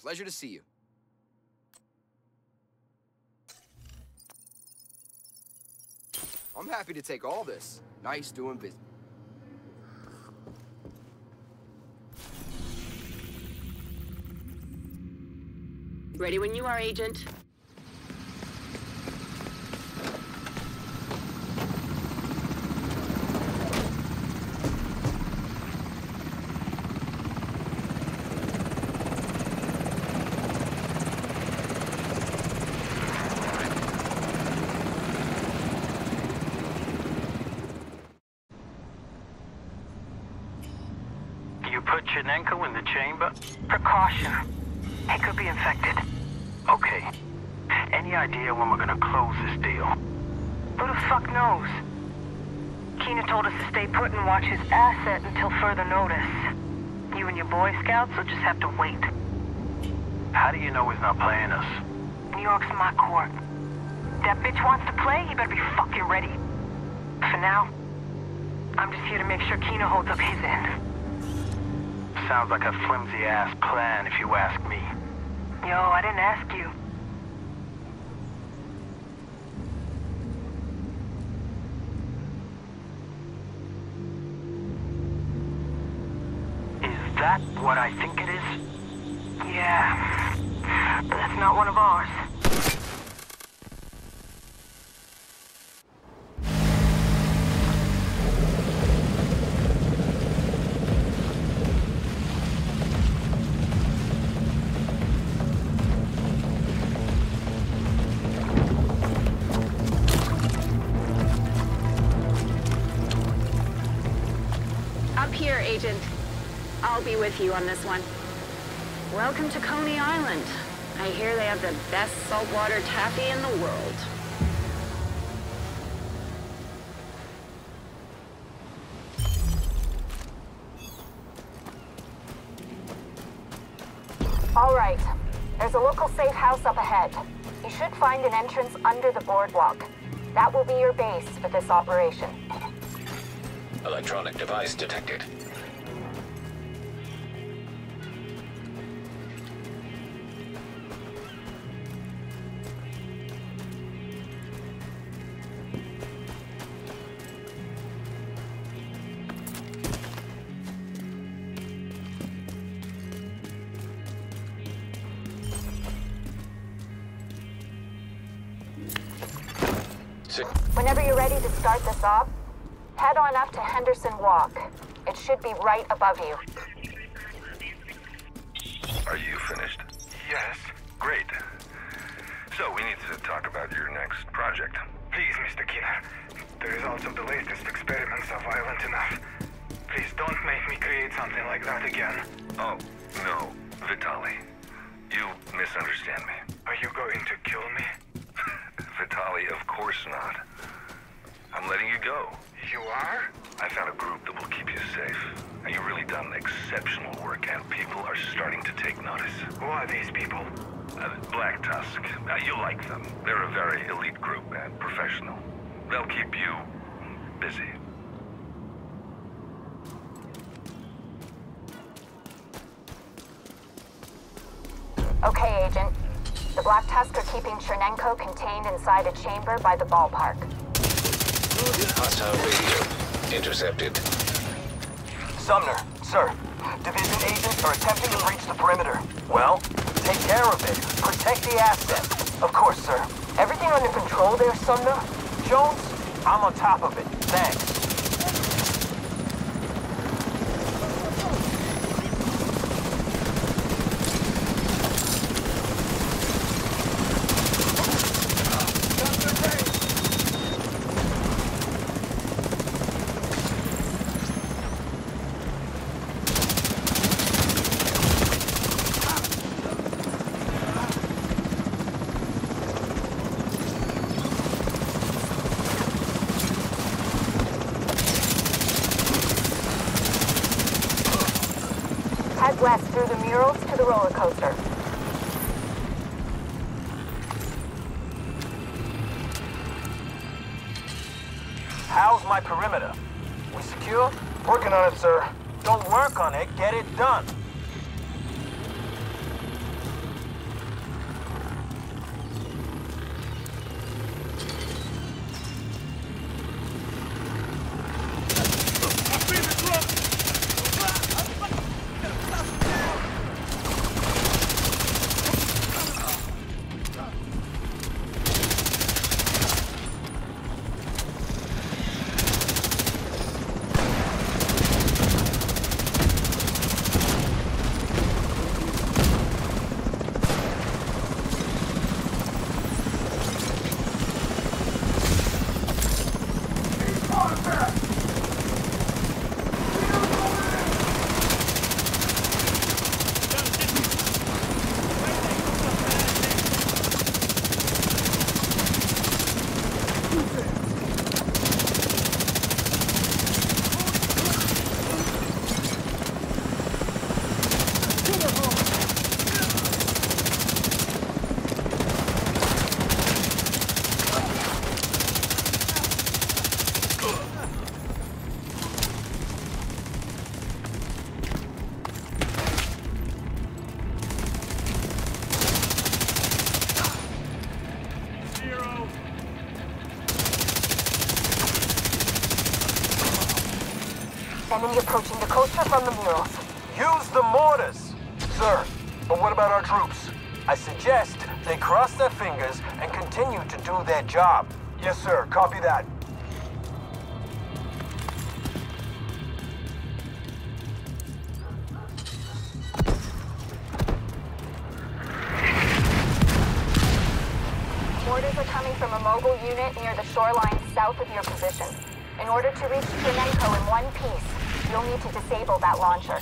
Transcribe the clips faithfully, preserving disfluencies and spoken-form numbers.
Pleasure to see you. I'm happy to take all this. Nice doing business. Ready when you are, Agent. Ankle in the chamber? Precaution. He could be infected. Okay. Any idea when we're gonna close this deal? Who the fuck knows? Keena told us to stay put and watch his asset until further notice. You and your Boy Scouts will just have to wait. How do you know he's not playing us? New York's my court. That bitch wants to play, he better be fucking ready. For now, I'm just here to make sure Keena holds up his end. Sounds like a flimsy-ass plan, if you ask me. Yo, I didn't ask you. Is that what I think it is? Yeah, but that's not one of ours. Here, Agent. I'll be with you on this one. Welcome to Coney Island. I hear they have the best saltwater taffy in the world. All right. There's a local safe house up ahead. You should find an entrance under the boardwalk. That will be your base for this operation. Electronic device detected. Whenever you're ready to start this off, head on up to Henderson Walk. It should be right above you. Are you finished? Yes. Great. So we need to talk about your next project. Please, Mister Keena. The results of the latest experiments are violent enough. Please don't make me create something like that again. Oh, no, Vitali. You misunderstand me. Are you going to kill me? Vitali, of course not. I'm letting you go. You are? I found a group that will keep you safe. And you've really done exceptional work, and people are starting to take notice. Who are these people? Uh, Black Tusk. Uh, you'll like them. They're a very elite group and professional. They'll keep you busy. Okay, Agent. The Black Tusk are keeping Chernenko contained inside a chamber by the ballpark. Hostile radio intercepted. Sumner, sir. Division agents are attempting to breach the perimeter. Well, take care of it. Protect the asset. Of course, sir. Everything under control there, Sumner? Jones? I'm on top of it. Thanks. Head west through the murals to the roller coaster. How's my perimeter? We secure? Working on it, sir. Don't work on it, get it done. Enemy approaching the coaster from the murals. Use the mortars! Sir, but what about our troops? I suggest they cross their fingers and continue to do their job. Yes, sir. Copy that. Mortars are coming from a mobile unit near the shoreline south of your position. In order to reach Flamenco in one piece, you'll need to disable that launcher.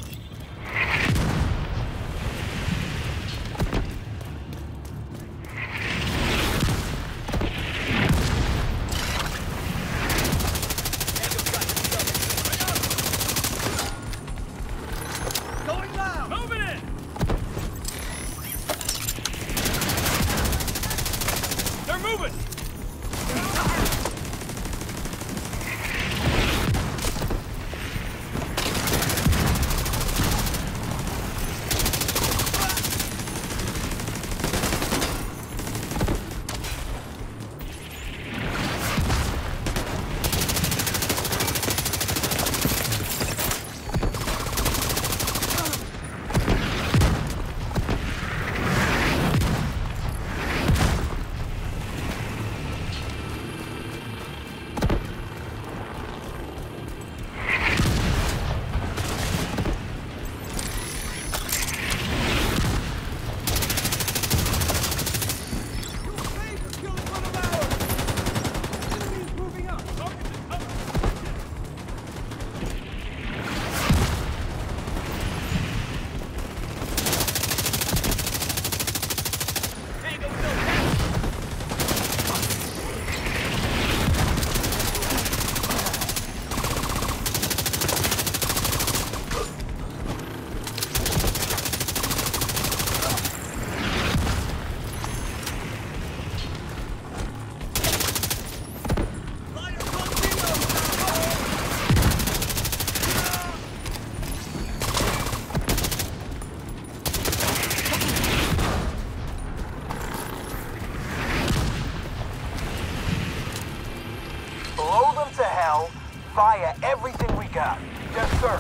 Fire everything we got. Yes, sir.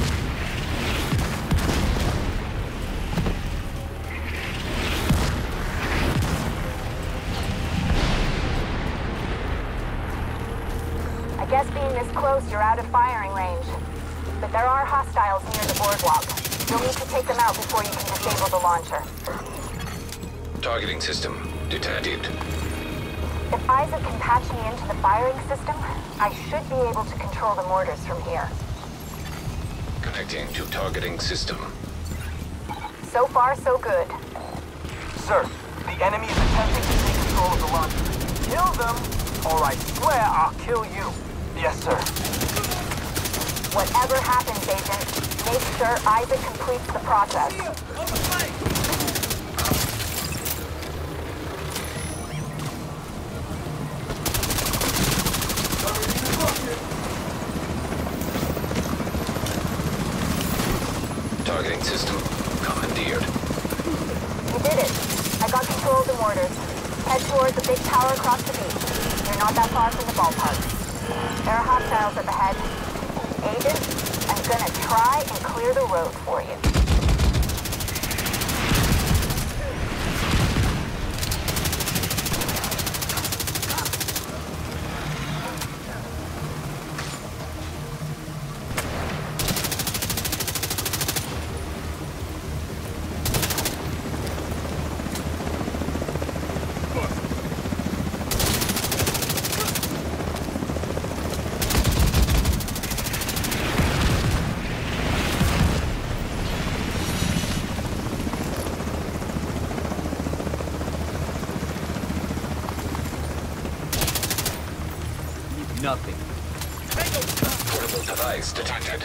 I guess being this close, you're out of firing range. But there are hostiles near the boardwalk. You'll need to take them out before you can disable the launcher. Targeting system detected. If Isaac can patch me into the firing system, I should be able to control the mortars from here. Connecting to targeting system. So far, so good. Sir, the enemy is attempting to take control of the launcher. Kill them, or I swear I'll kill you. Yes, sir. Whatever happens, Agent, make sure Isaac completes the process. Targeting system commandeered. You did it. I got control of the mortars. Head towards the big tower across the beach. You're not that far from the ballpark. There are hostiles up ahead. Agent, I'm gonna try and clear the road for you. Nothing. Portable device detected.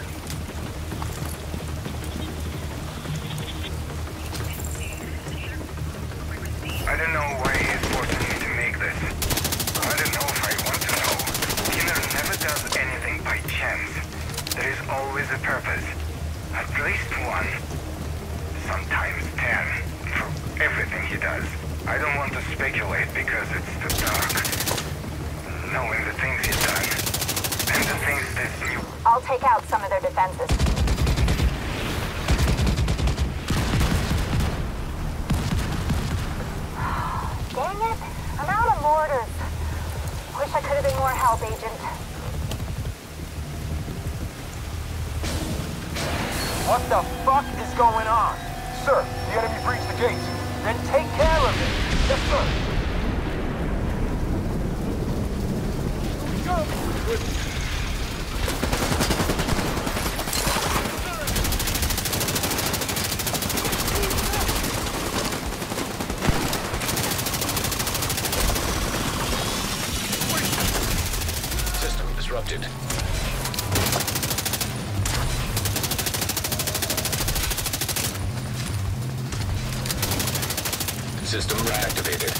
I don't know why he's forcing me to make this. I don't know if I want to know. Killer never does anything by chance. There is always a purpose. At least one. Sometimes ten. For everything he does. I don't want to speculate because it's too dark. Knowing the things he's done. And the things this new... I'll take out some of their defenses. Dang it! I'm out of mortars. Wish I could have been more help, Agent. What the fuck is going on? Sir, the enemy breached the gates. Then take care of it. Yes, sir. Go! System disrupted. System reactivated.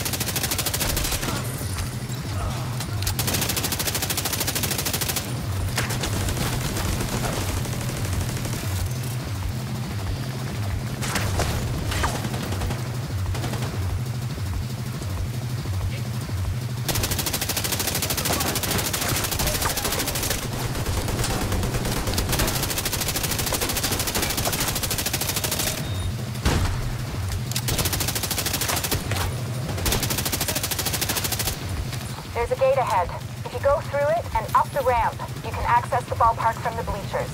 There's a gate ahead. If you go through it and up the ramp, you can access the ballpark from the bleachers.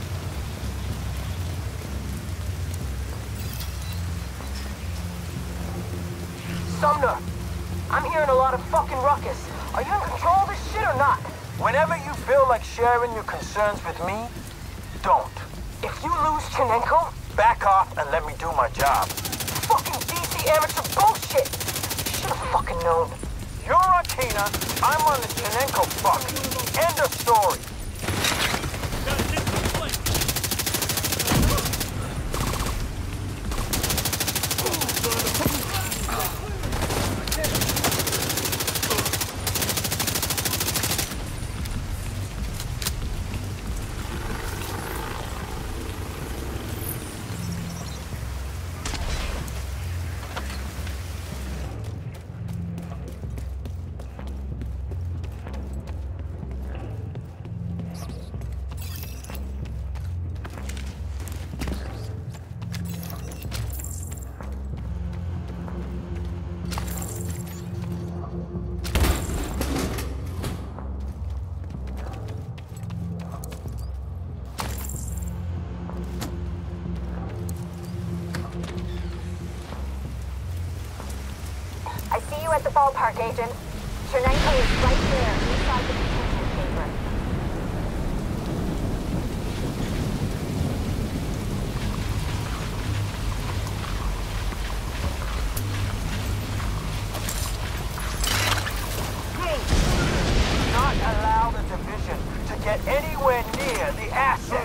Sumner, I'm hearing a lot of fucking ruckus. Are you in control of this shit or not? Whenever you feel like sharing your concerns with me, don't. If you lose Chinenko, back off and let me do my job. Fucking D C amateur bullshit! Should've fucking known. You're on Tina, I'm on the Chinenko fuck. End of story. I see you at the ballpark, Agent. Chernenko is right there, inside the detention chamber. Do not allow the division to get anywhere near the asset.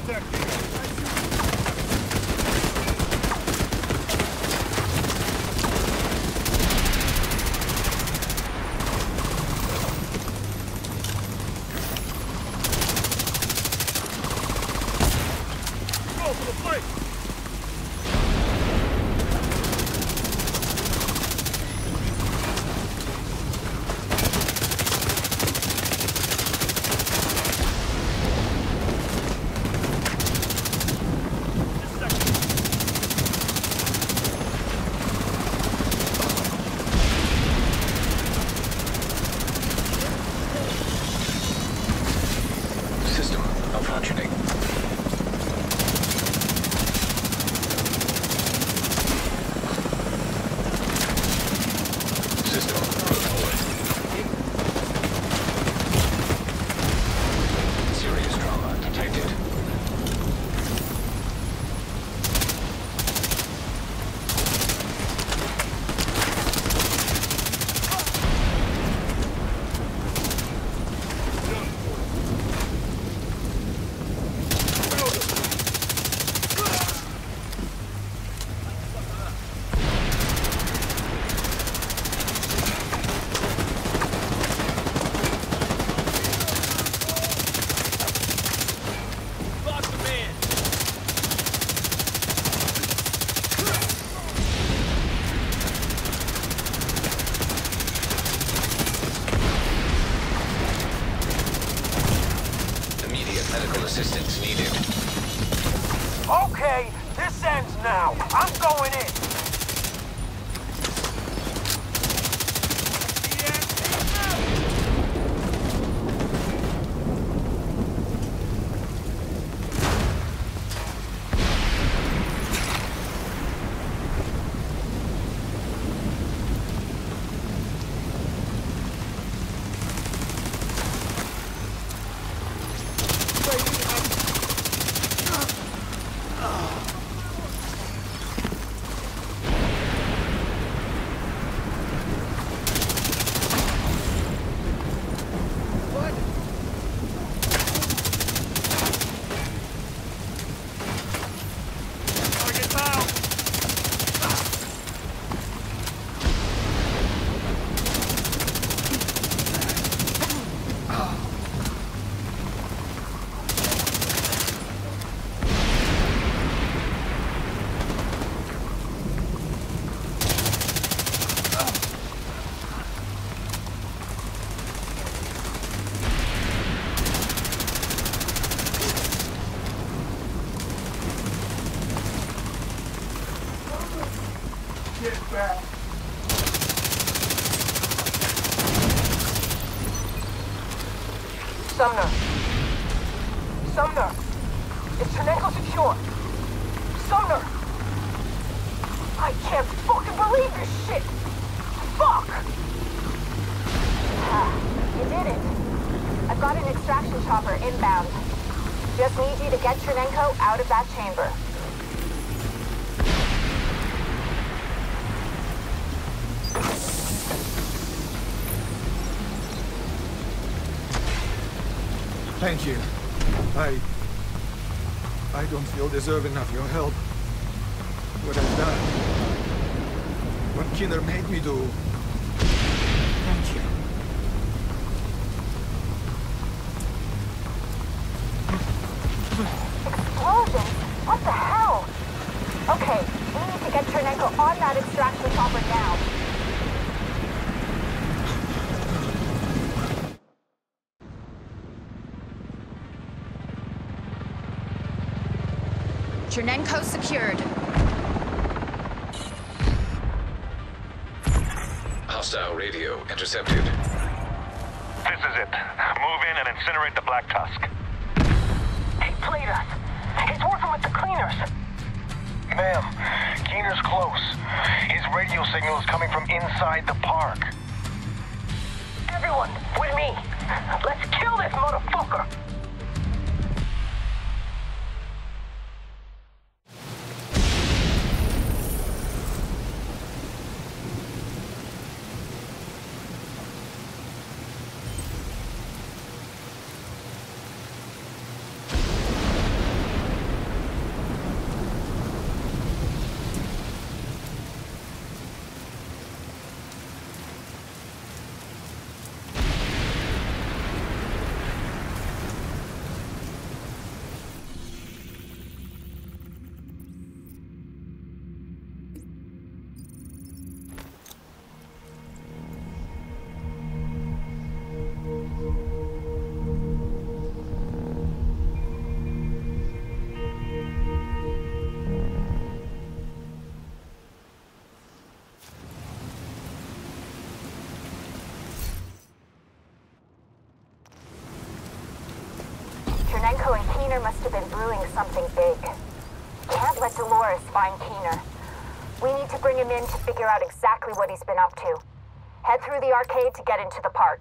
Medical assistance needed. Okay, this ends now. I'm going in. Sumner. Sumner. Is Chernenko secure? Sumner. I can't fucking believe this shit. Fuck. Ah, you did it. I've got an extraction chopper inbound. Just need you to get Chernenko out of that chamber. Thank you. I... I don't feel deserving of your help. What I've done. What Keener made me do. Thank you. Explosions? What the hell? Okay, we need to get Chernenko on that extraction chopper now. Chernenko secured. Hostile radio intercepted. This is it. Move in and incinerate the Black Tusk. He played us. He's working with the cleaners. Ma'am, Keener's close. His radio signal is coming from inside the park. Everyone, with me. Let's kill this motherfucker. Chernenko and Keener must have been brewing something big. Can't let Dolores find Keener. We need to bring him in to figure out exactly what he's been up to. Head through the arcade to get into the park.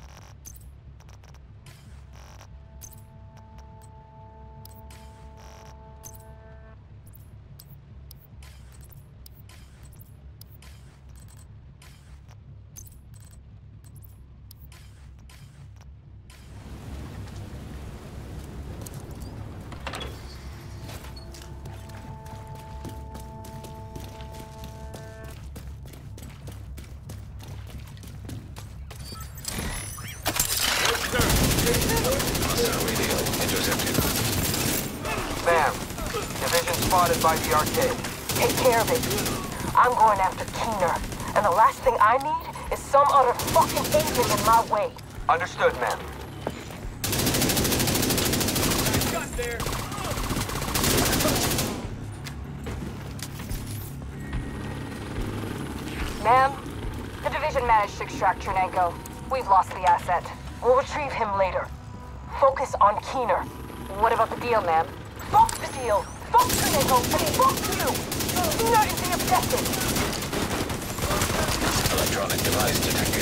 Ma'am, division spotted by the arcade. Take care of it. I'm going after Keener. And the last thing I need is some other fucking agent in my way. Understood, ma'am. to extract Chernenko. We've lost the asset. We'll retrieve him later. Focus on Keener. What about the deal, ma'am? Fuck the deal! Fuck Chernenko! And fuck you! Keener is the objective! Electronic device detected.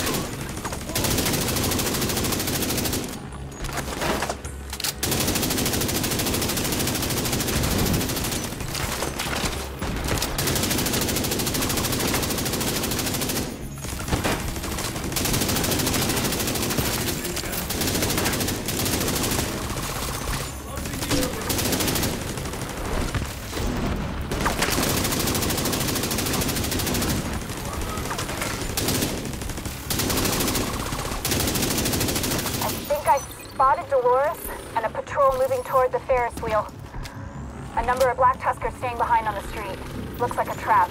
And a patrol moving toward the Ferris wheel. A number of Black Tuskers staying behind on the street. Looks like a trap.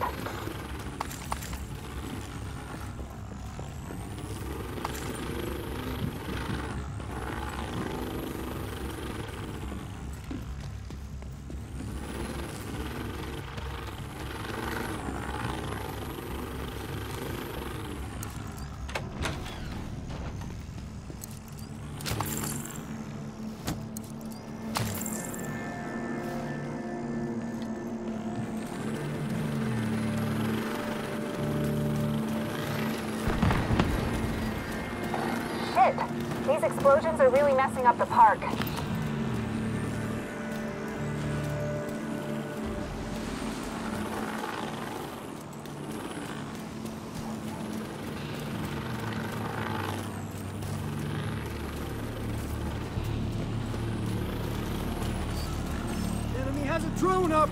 These explosions are really messing up the park. Enemy has a drone up!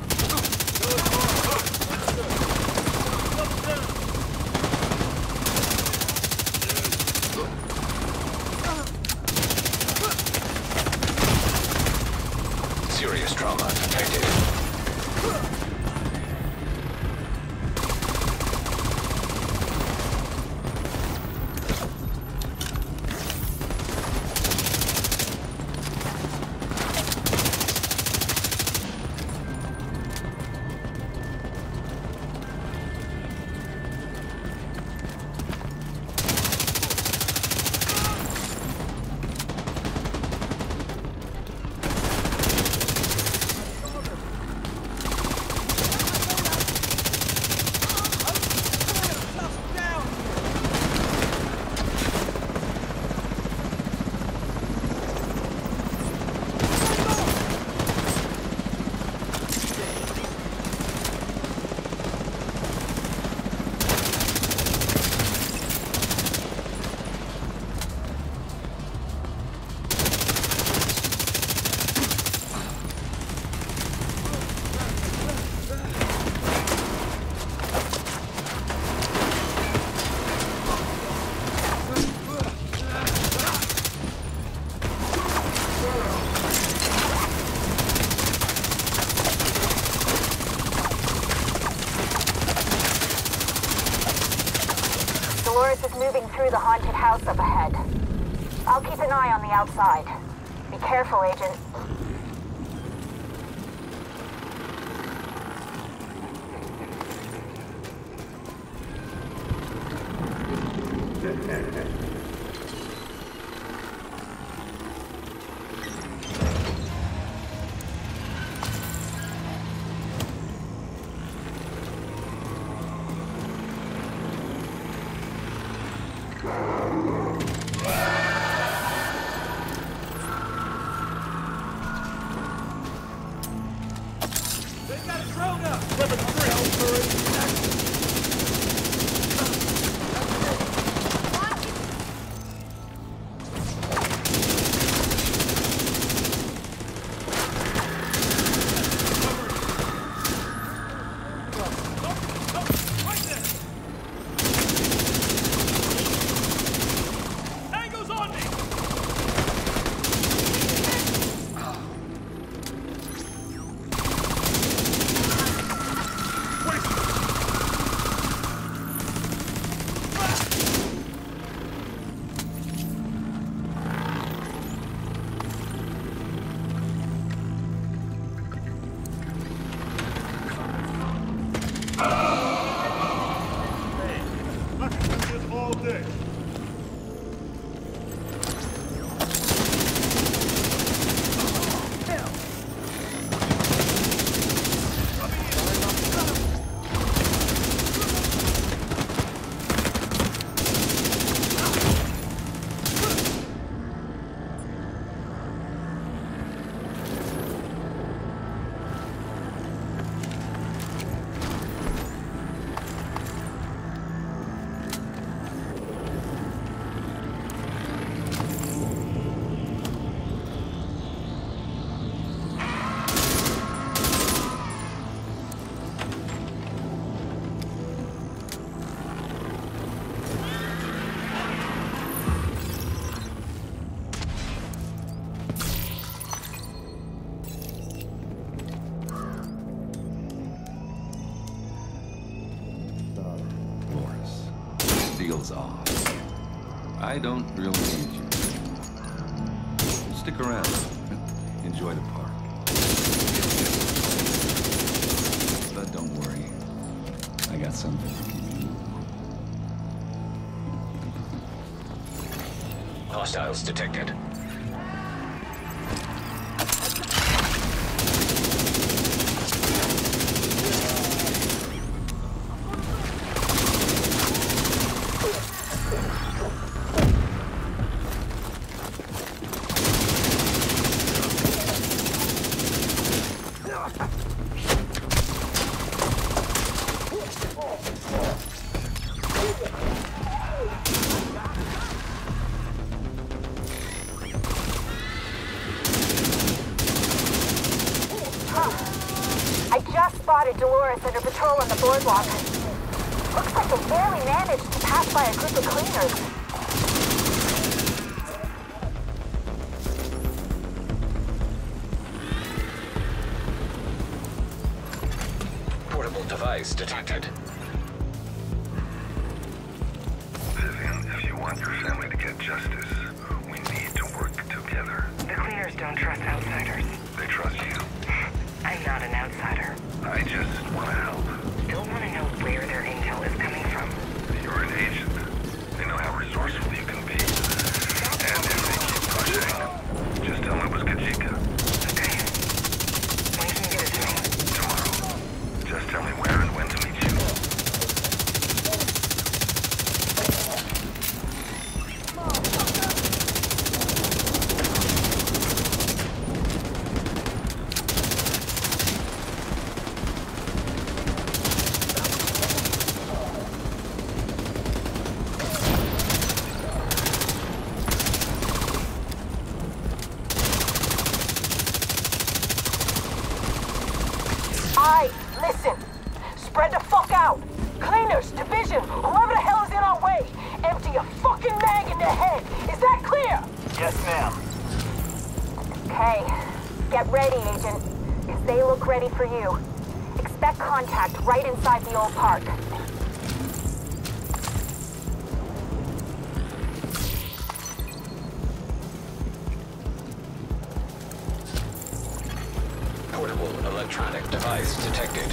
Serious trauma detected. Moving through the haunted house up ahead. I'll keep an eye on the outside. Be careful, Agent. feels off. I don't really need you. Stick around. Enjoy the park. But don't worry. I got something to keep you warm. Hostiles detected. Under patrol on the boardwalk. Looks like they barely managed to pass by a group of cleaners. Portable device detected. Vivian, if you want your family to get justice, we need to work together. The cleaners don't trust outsiders. They trust you. I'm not an outsider. I just want to help. Still want to know where their intel is coming from. You're an agent. They know how resourceful you can be. And if they keep pushing, just tell them it was Kajika. Okay. When can you get it to me? Tomorrow. Just tell me where and when to meet you. Listen! Spread the fuck out! Cleaners, division, whoever the hell is in our way! Empty a fucking mag in their head! Is that clear? Yes, ma'am. Okay. Get ready, Agent. Because they look ready for you. Expect contact right inside the old park. Portable electronic device detected.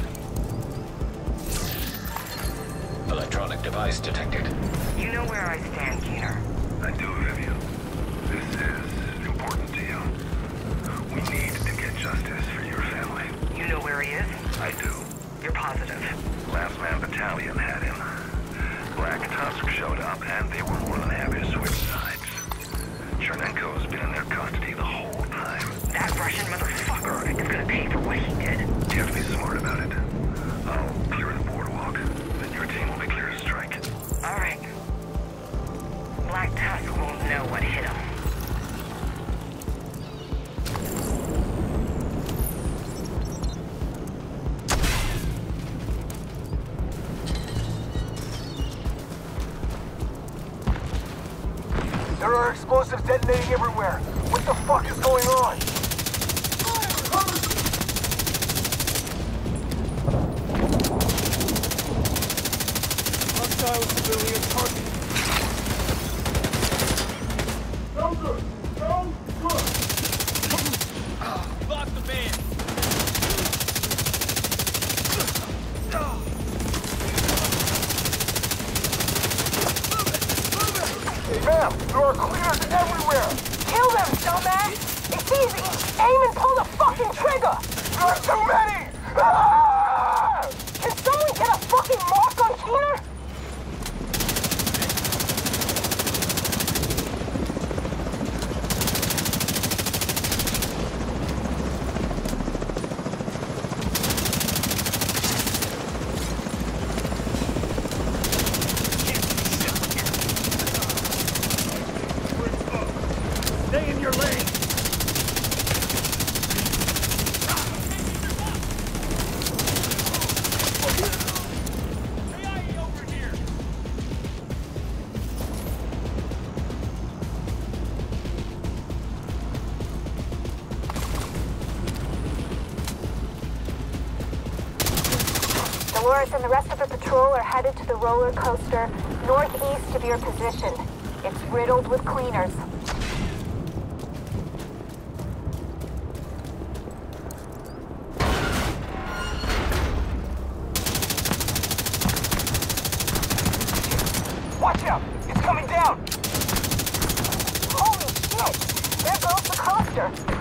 Electronic device detected. You know where I stand, Keener. I do, Vivian. This is important to you. We need to get justice for your family. You know where he is? I do. You're positive? Last Man Battalion had him. Black Tusk showed up, and they were more than happy to switch sides. Chernenko's been in their custody the whole time. That Russian motherfucker is gonna pay for what he did. You have to be smart about it. I'll clear the boardwalk. Then your team will be clear to strike. All right. Black Tusk won't know what hit him. There are explosives detonating everywhere. What the fuck is going on? Hostile civilian target. No good. No good. Block the man. Ma'am, there are cleaners everywhere! Kill them, dumbass! It's easy! Aim and pull the fucking trigger! There are too many! Ah! Can someone get a fucking mark on Keener? Stay in your lane! Dolores and the rest of the patrol are headed to the roller coaster northeast of your position. It's riddled with cleaners. Watch out! It's coming down! Holy shit! There goes the coaster!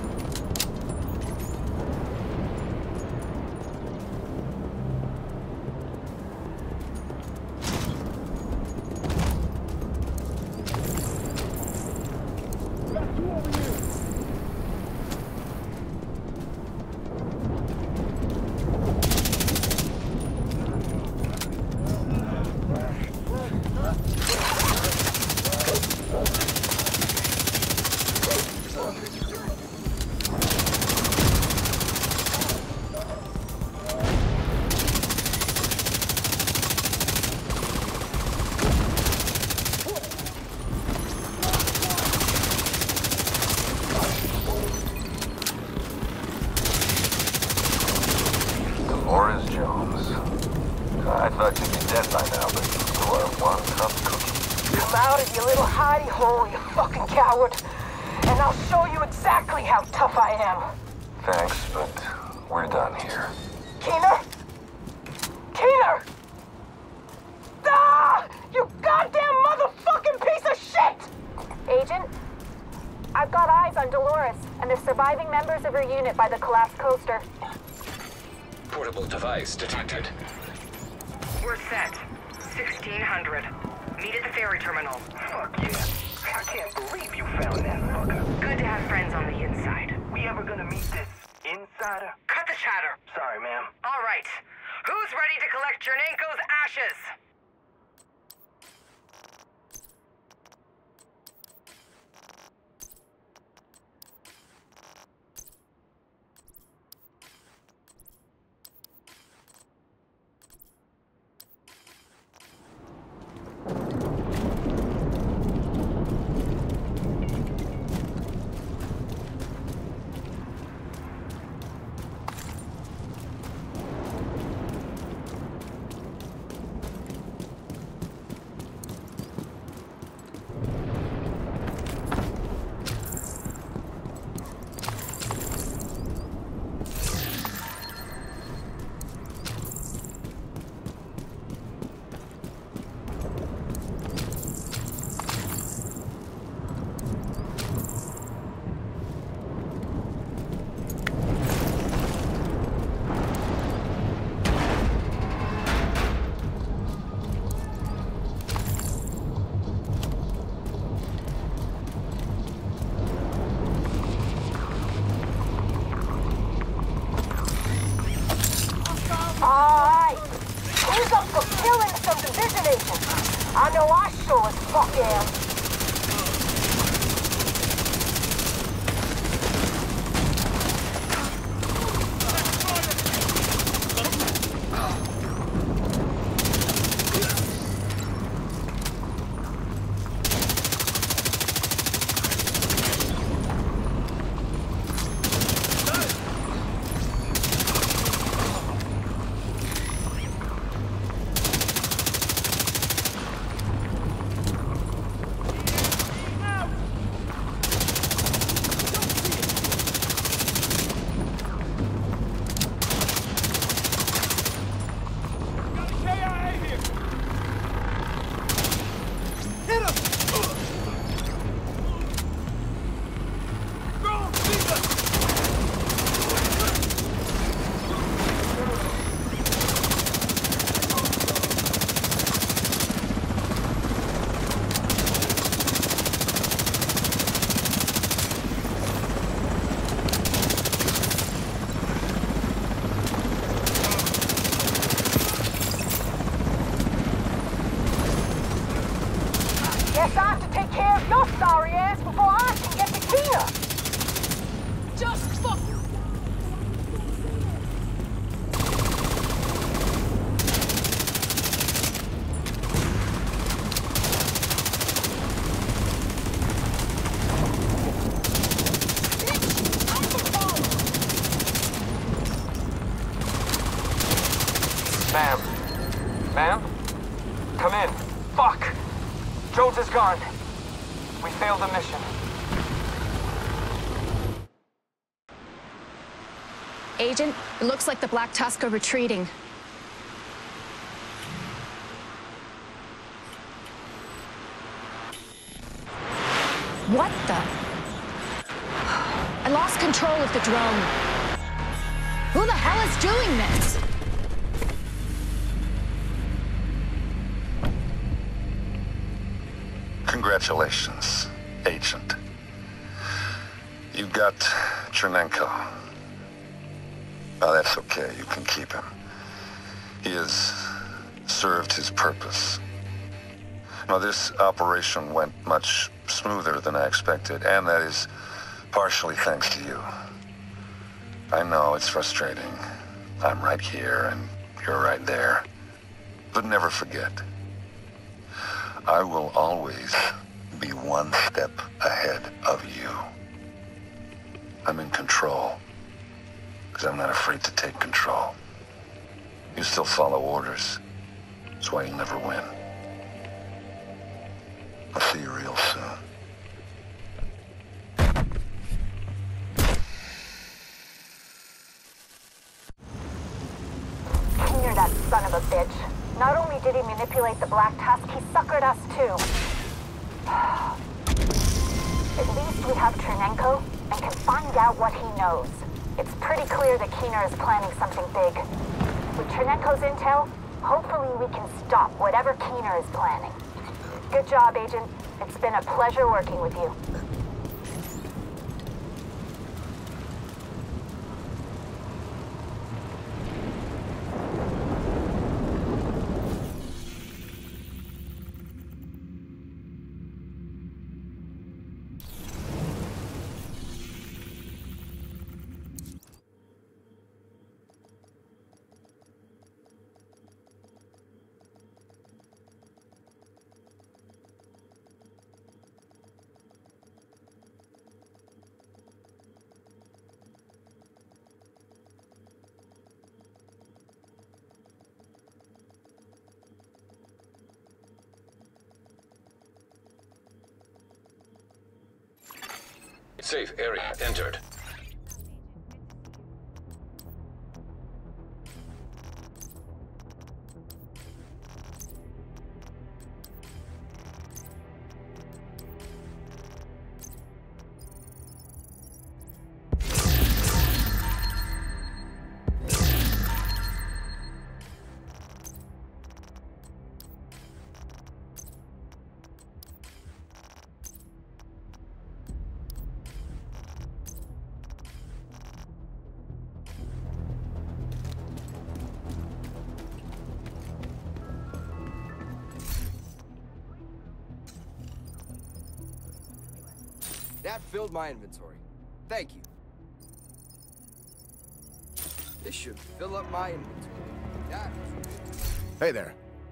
I thought you'd be dead by now, but you are one tough cookie. Come out of your little hidey hole, you fucking coward. And I'll show you exactly how tough I am. Thanks, but we're done here. Keener? Keener! Ah! You goddamn motherfucking piece of shit! Agent, I've got eyes on Dolores and the surviving members of her unit by the collapsed coaster. Portable device detected. We're set. sixteen hundred. Meet at the ferry terminal. Fuck yeah. I can't believe you found that fucker. Good to have friends on the inside. We ever gonna meet this insider? Cut the chatter. Sorry, ma'am. All right. Who's ready to collect Chernenko's ashes? I know I sure as fuck am. Ma'am. Ma'am? Come in. Fuck! Jones is gone. We failed the mission. Agent, it looks like the Black Tusk are retreating. What the? I lost control of the drone. Who the hell is doing this? Congratulations, Agent. You got Chernenko. Oh, that's okay. You can keep him. He has served his purpose. Now, this operation went much smoother than I expected, and that is partially thanks to you. I know it's frustrating. I'm right here, and you're right there. But never forget, I will always be one step ahead of you. I'm in control, because I'm not afraid to take control. You still follow orders. That's why you'll never win. I'll see you real soon. Keener, that son of a bitch. Not only did he manipulate the Black Tusk, he suckered us too. At least we have Chernenko and can find out what he knows. It's pretty clear that Keener is planning something big. With Chernenko's intel, hopefully we can stop whatever Keener is planning. Good job, Agent. It's been a pleasure working with you. Safe area entered. That filled my inventory. Thank you. This should fill up my inventory. That was... Hey there.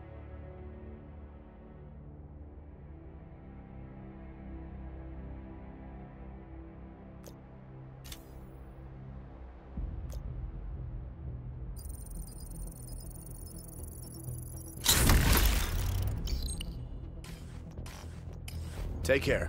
Take care.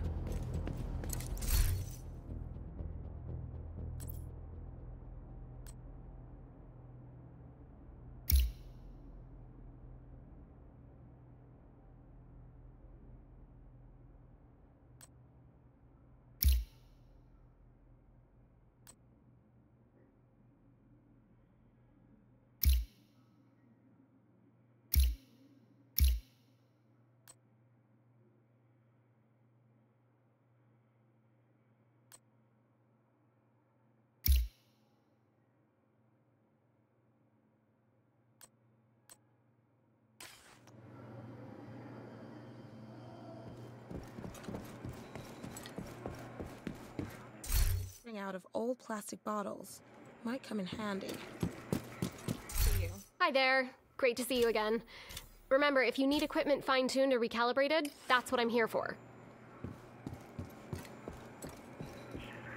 Out of old plastic bottles might come in handy. Hi there. Great to see you again. Remember, if you need equipment fine-tuned or recalibrated, that's what I'm here for.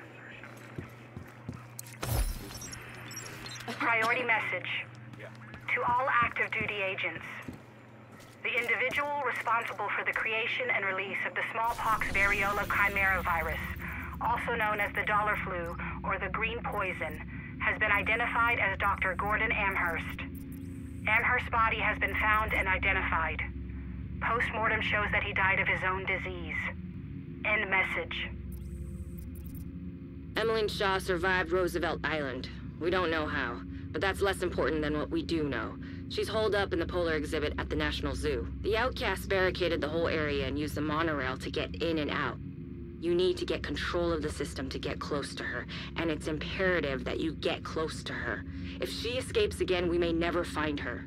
Priority message. To all active duty agents, the individual responsible for the creation and release of the smallpox variola chimera virus, also known as the dollar flu or the green poison, has been identified as Doctor Gordon Amherst. Amherst's body has been found and identified. Post-mortem shows that he died of his own disease. End message. Emmeline Shaw survived Roosevelt Island. We don't know how, but that's less important than what we do know. She's holed up in the polar exhibit at the National Zoo. The outcasts barricaded the whole area and used the monorail to get in and out. You need to get control of the system to get close to her, and it's imperative that you get close to her. If she escapes again, we may never find her.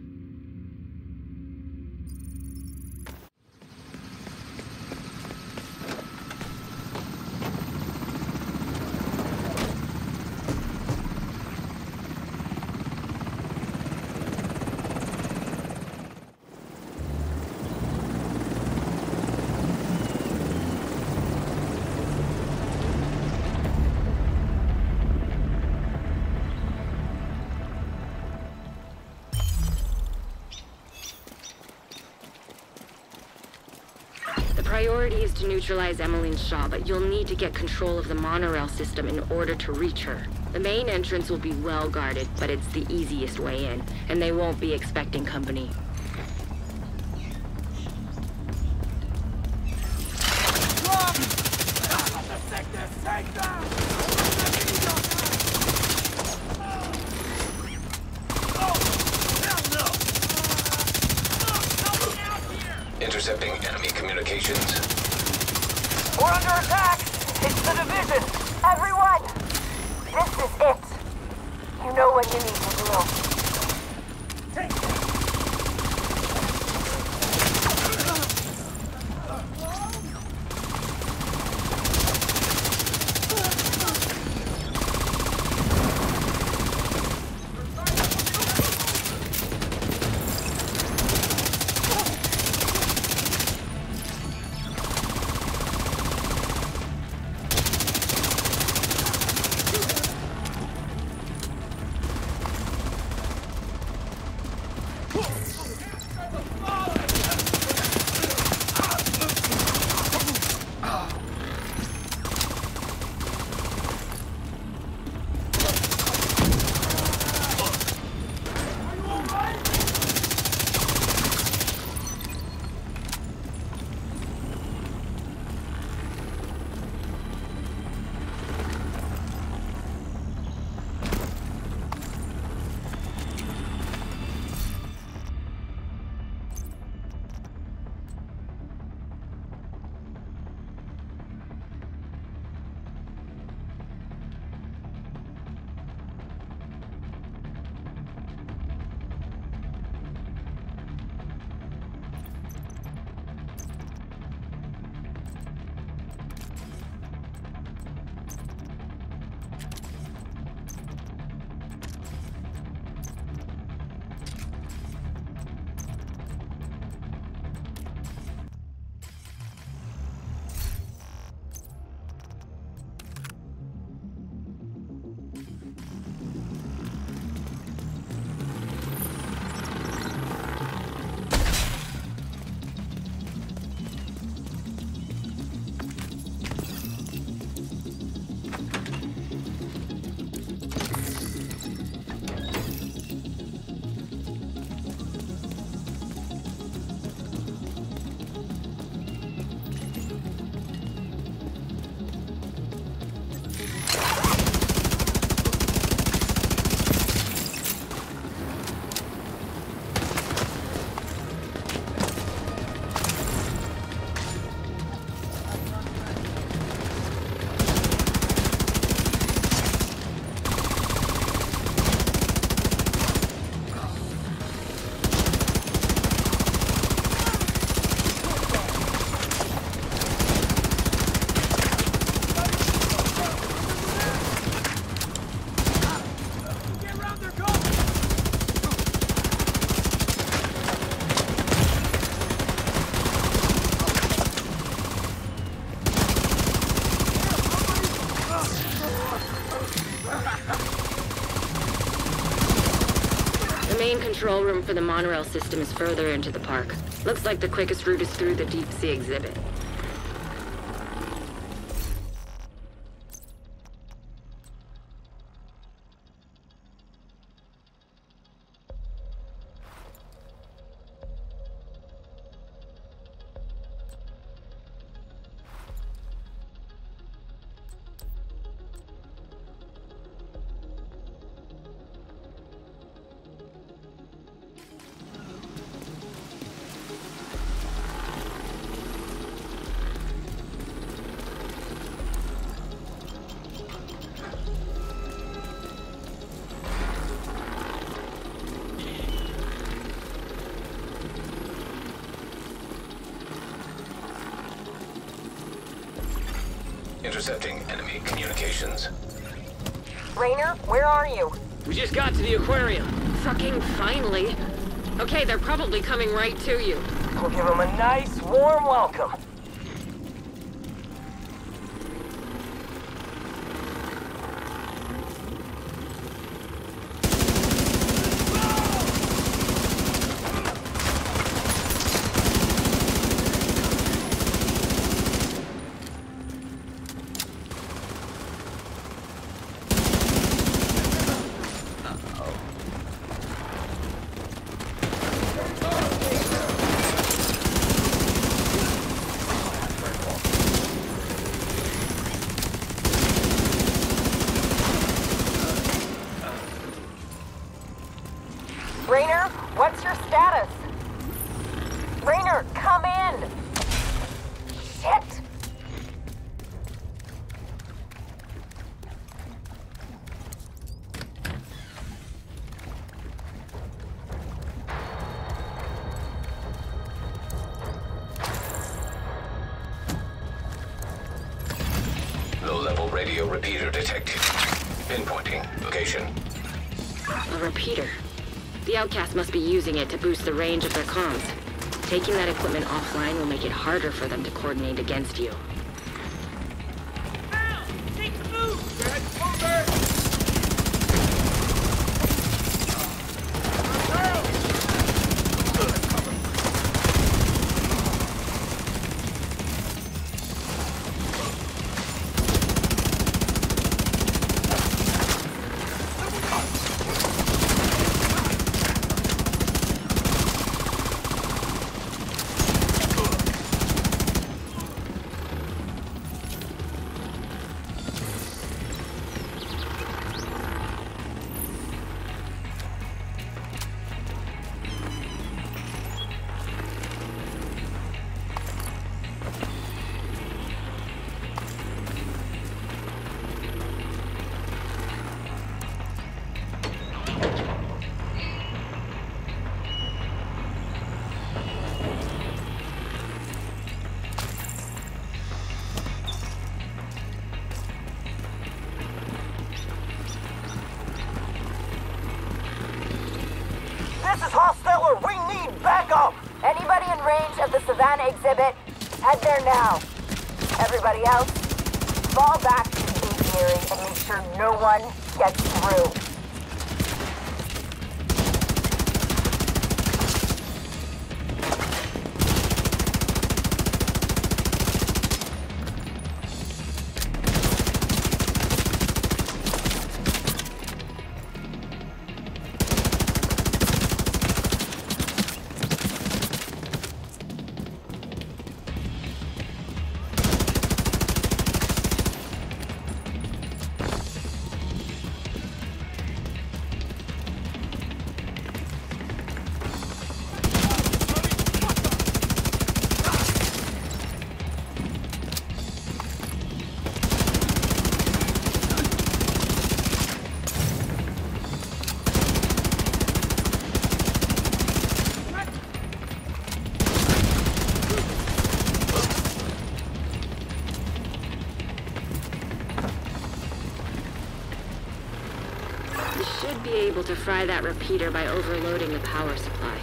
The priority is to neutralize Emmeline Shaw, but you'll need to get control of the monorail system in order to reach her. The main entrance will be well guarded, but it's the easiest way in, and they won't be expecting company. Intercepting enemy communications. We're under attack! It's the division! Everyone! This is it. You know what you need to do. main control room for the monorail system is further into the park. Looks like the quickest route is through the deep sea exhibit. Intercepting enemy communications. Rainer, where are you? We just got to the aquarium. Fucking finally. Okay, they're probably coming right to you. We'll give them a nice, warm welcome. Rainer, what's your status? Rainer, come in! Shit! Low-level radio repeater detected. Pinpointing location. A repeater. The Outcast must be using it to boost the range of their comms. Taking that equipment offline will make it harder for them to coordinate against you. This is Hostetler! We need backup! Anybody in range of the Savannah exhibit, head there now. Everybody else, fall back to the aviary and make sure no one gets through. Should be able to fry that repeater by overloading the power supply.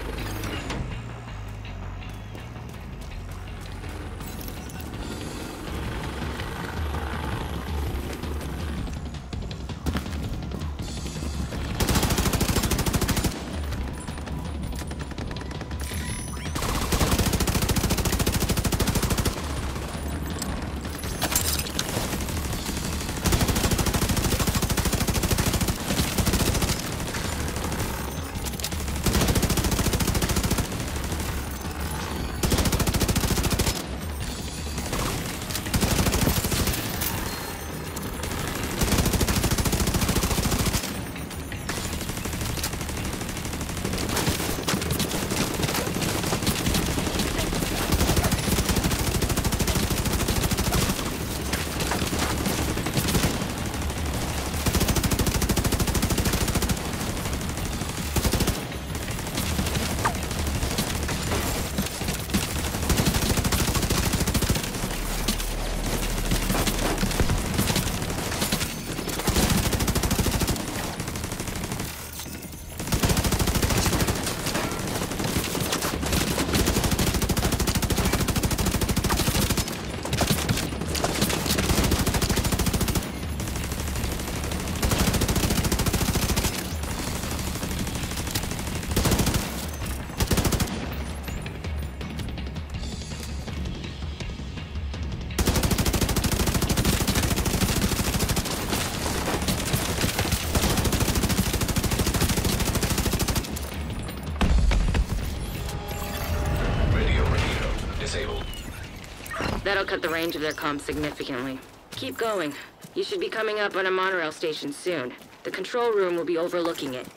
cut the range of their comms significantly. Keep going. You should be coming up on a monorail station soon. The control room will be overlooking it.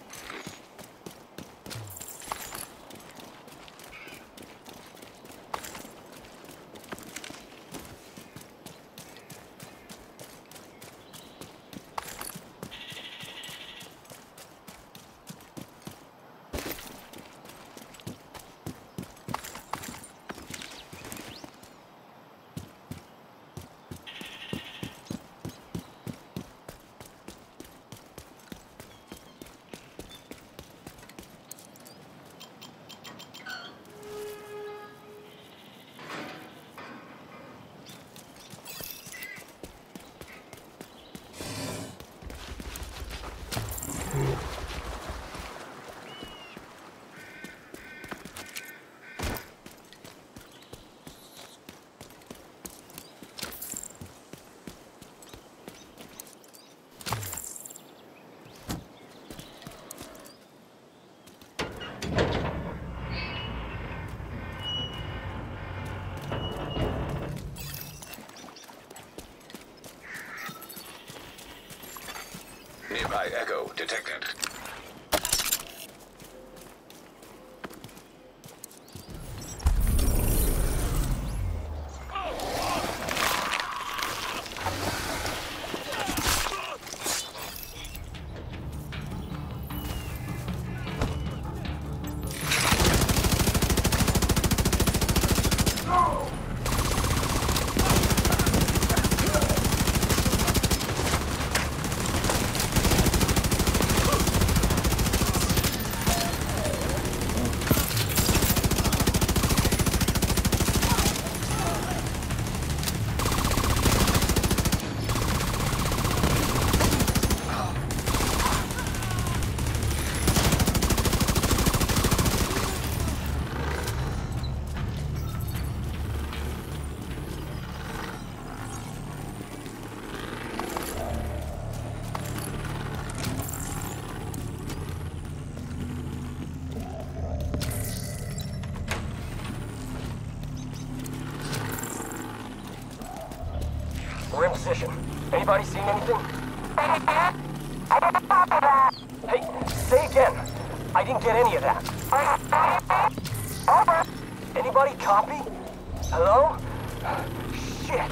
Nearby echo detected. We're in position. Anybody seen anything? Hey, say again. I didn't get any of that. Anybody copy? Hello? Shit.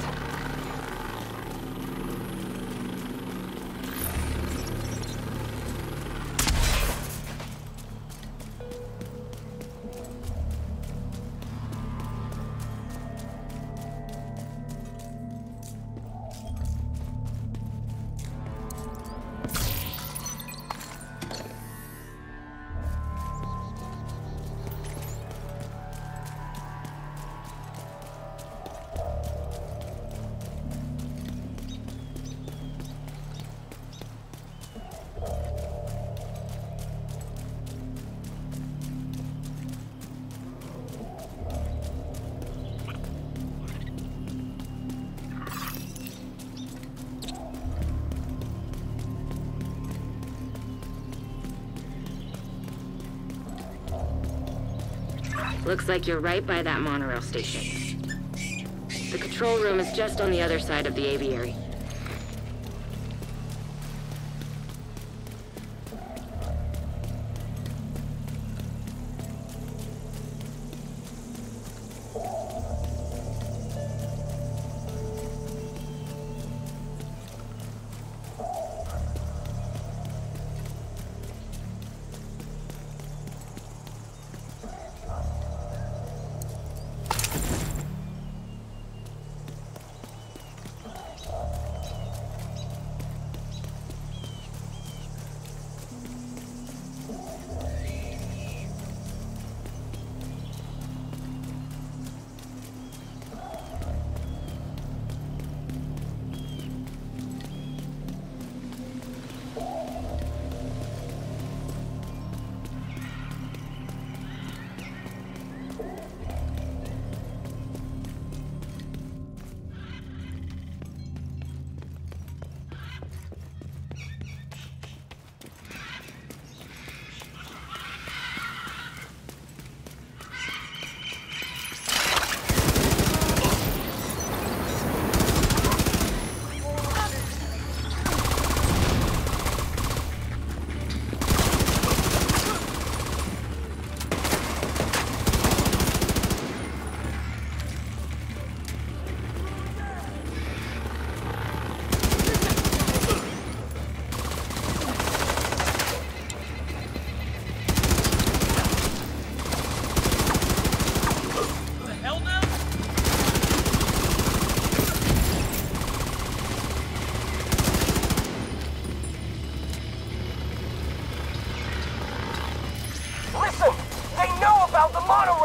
Looks like you're right by that monorail station. The control room is just on the other side of the aviary.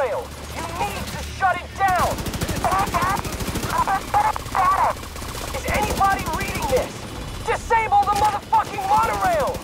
monorail! You need to shut it down! Is anybody reading this? Disable the motherfucking monorail!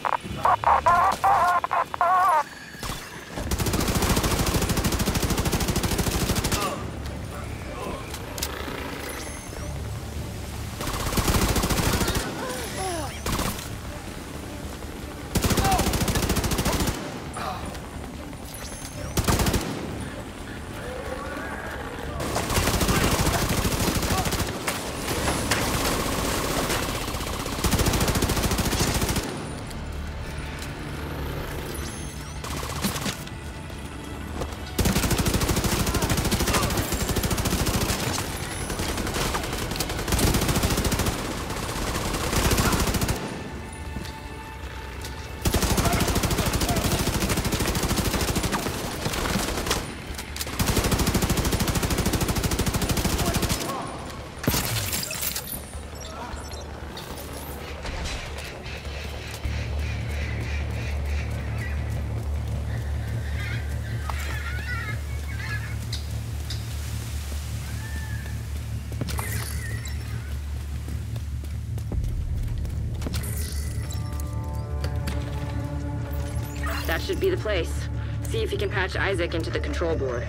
That should be the place. See if you can patch Isaac into the control board.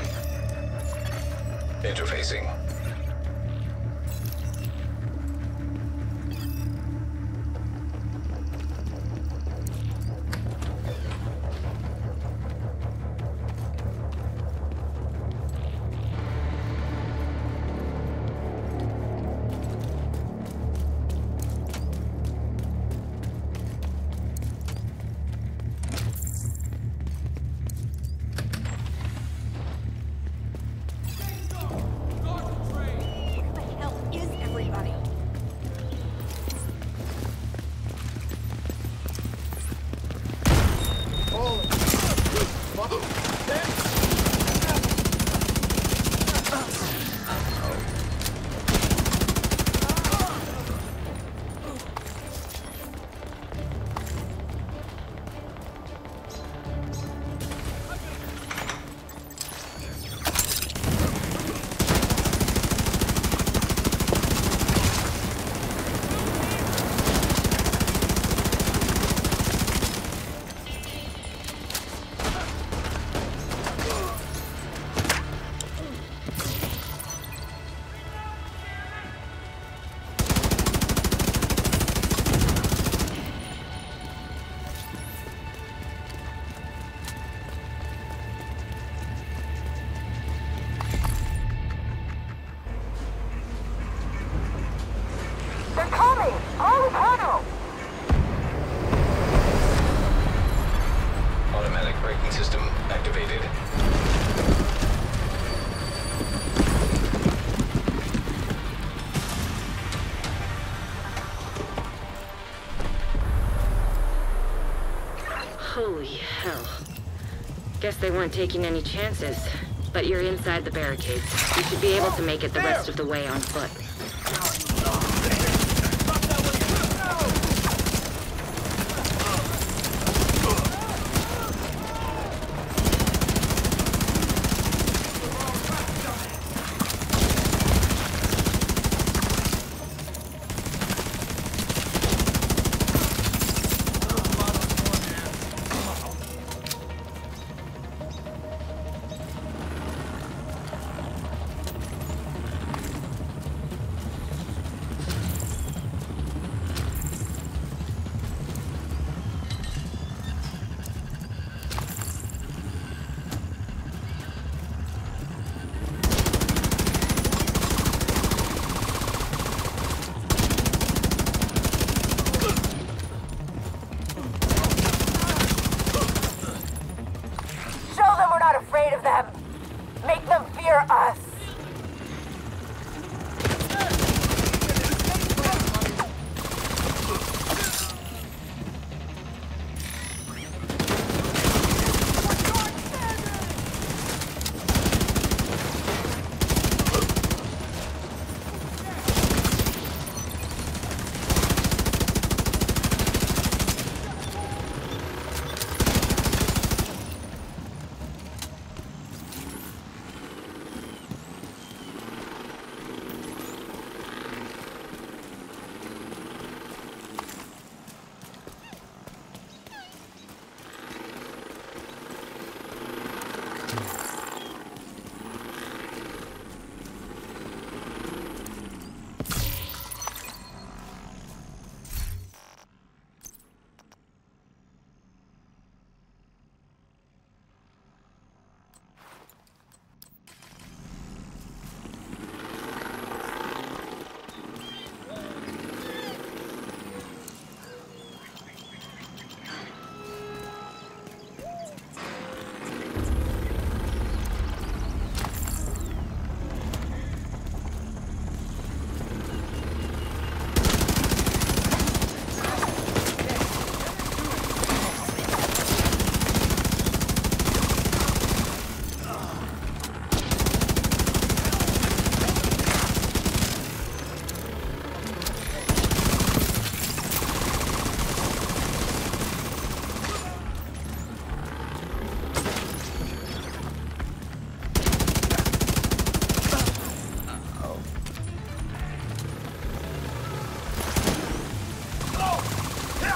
Interfacing. Holy hell. Guess they weren't taking any chances. But you're inside the barricades. You should be able to make it the rest of the way on foot.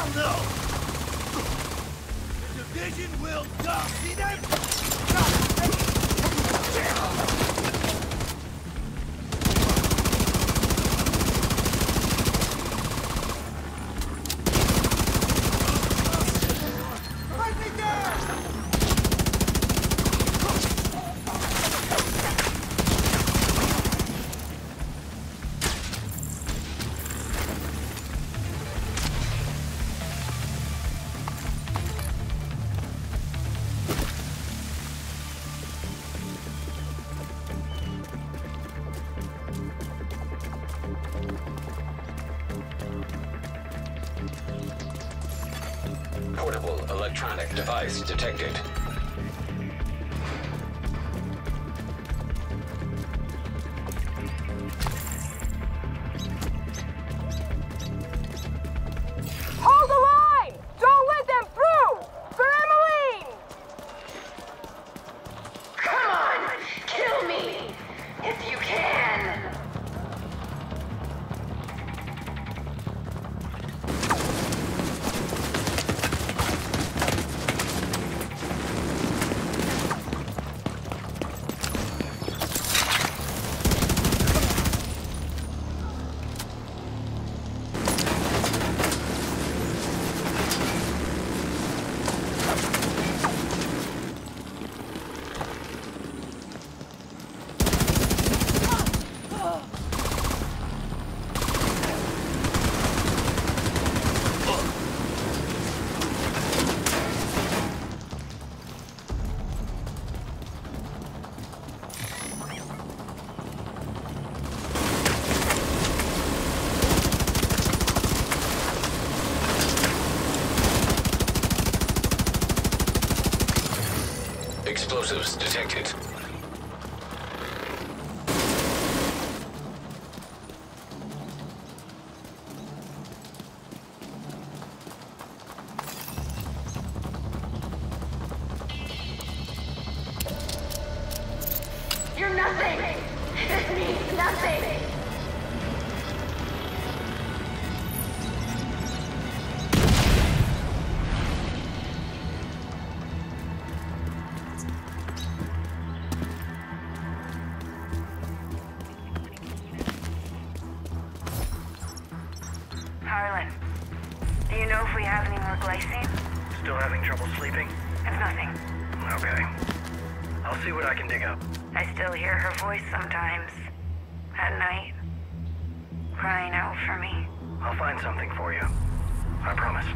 Hell no! The division will die! See them? Portable electronic device detected. Hold the line! Don't let them through! For Emmeline! Come on! Kill me! If you can! Explosives detected. You're nothing! This means nothing! Harlan, do you know if we have any more glycine? Still having trouble sleeping? It's nothing. Okay. I'll see what I can dig up. I still hear her voice sometimes. At night. Crying out for me. I'll find something for you. I promise.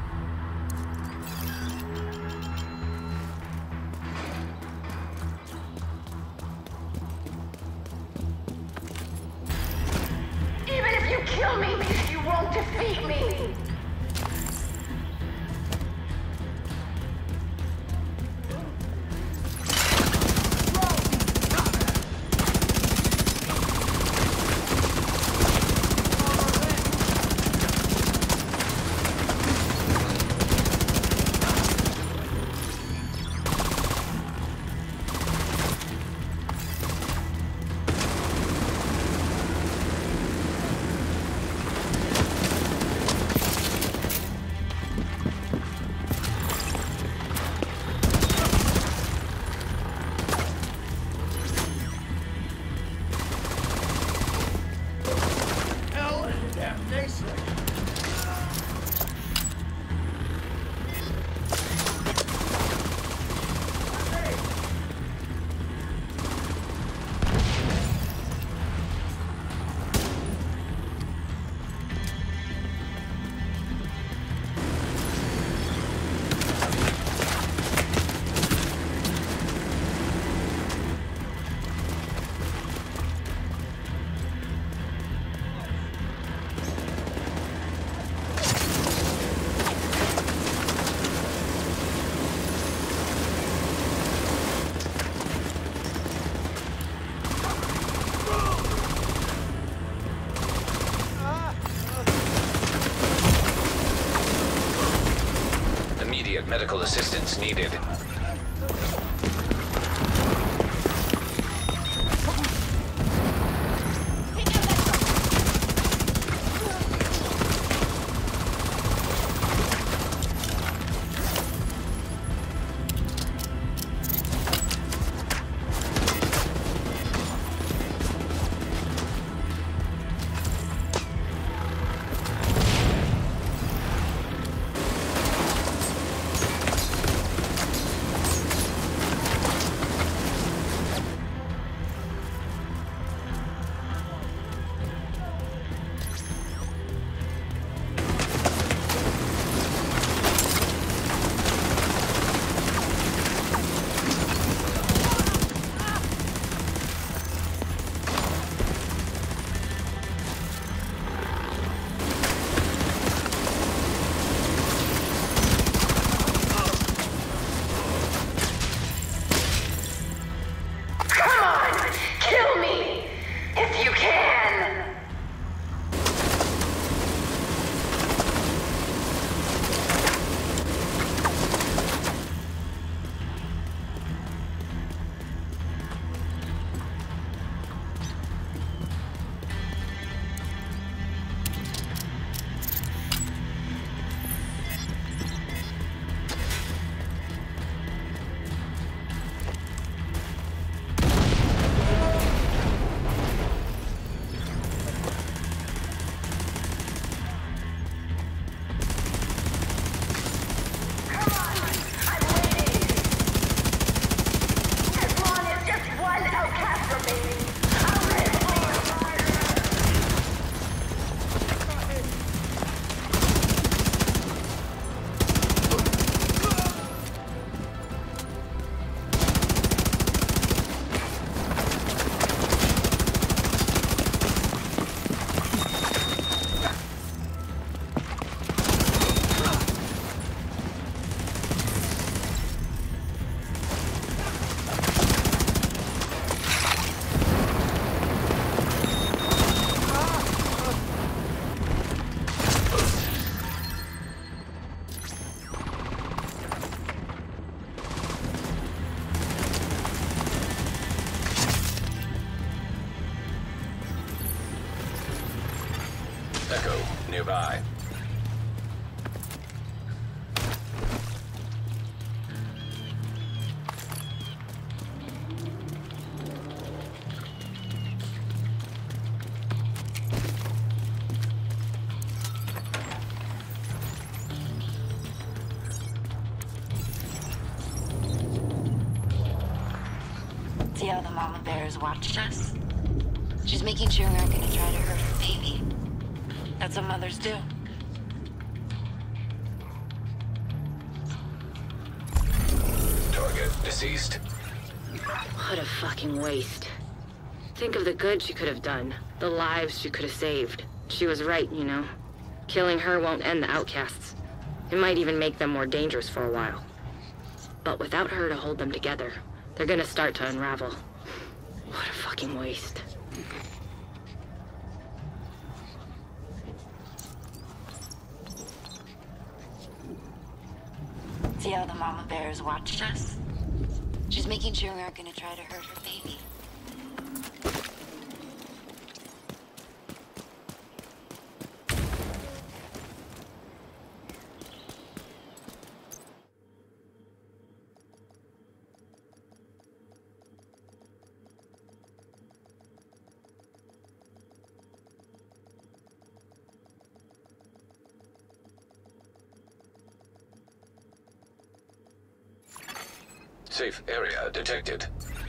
Even if you kill me, you won't defeat me! Medical assistance needed. nearby. See how the mama bears watched us? She's making sure we aren't gonna try to hurt her baby. That's what mothers do. Target deceased. What a fucking waste. Think of the good she could have done, the lives she could have saved. She was right, you know. Killing her won't end the outcasts. It might even make them more dangerous for a while. But without her to hold them together, they're gonna start to unravel. What a fucking waste. See how the mama bears watched us? She's making sure we aren't gonna try to hurt her baby. Safe area detected.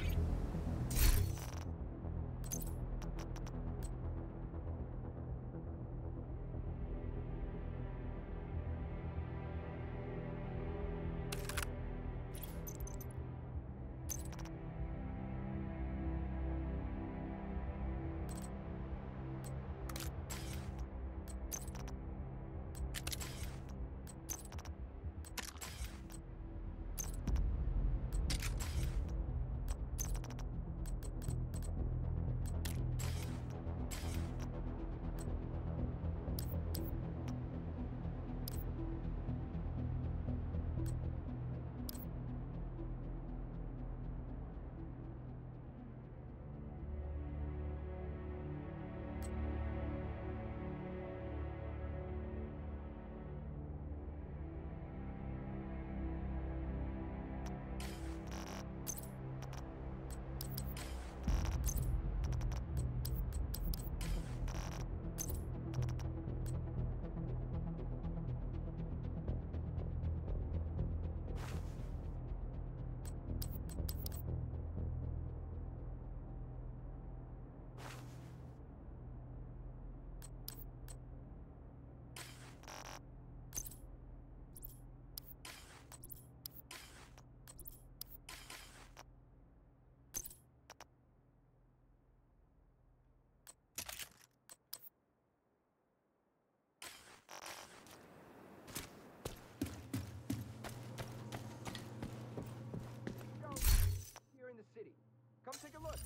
Take a look.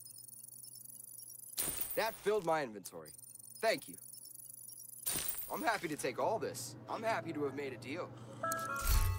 That filled my inventory. Thank you. I'm happy to take all this. I'm happy to have made a deal.